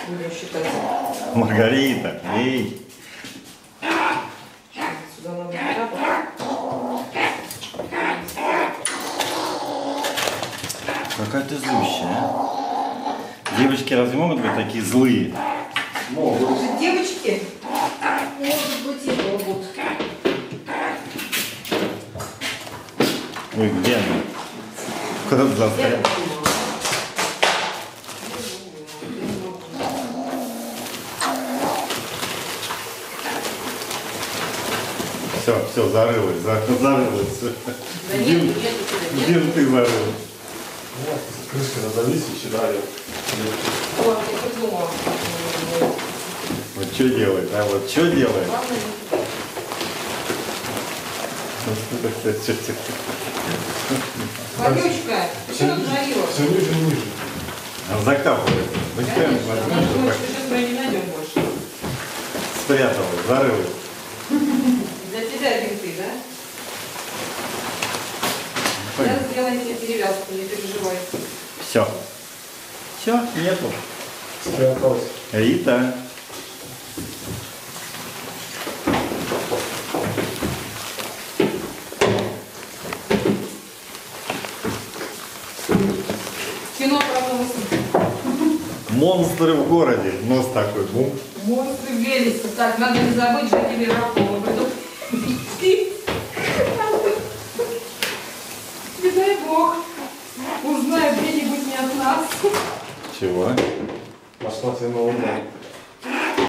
Будем считать. Маргарита, эй. Сюда надо тапок. Какая ты злющая, а? Девочки разве могут быть такие злые? Могут. Девочки, может быть, и могут. Ой, где она? Куда-то застряла. Все, зарылась. Да Где нет, ты зарылась? Крышка надавись и сюда ее. Вот, я придумала. Вот что делает, а? Вот что делает? Главное, Ванючка, ты что натворила? Все ниже и ниже. Она закапывает. Конечно, она думает, что сейчас мы ее не найдем больше. Спряталась, зарылась. Для тебя бинты, да? Сейчас сделаем тебе перевязку, не переживай. Все. Все, нету. Спряталась. Рита. Кино про новости. Монстры в городе. Нос такой, бум. Монстры в Велесе. Так, надо не забыть жителей Раков.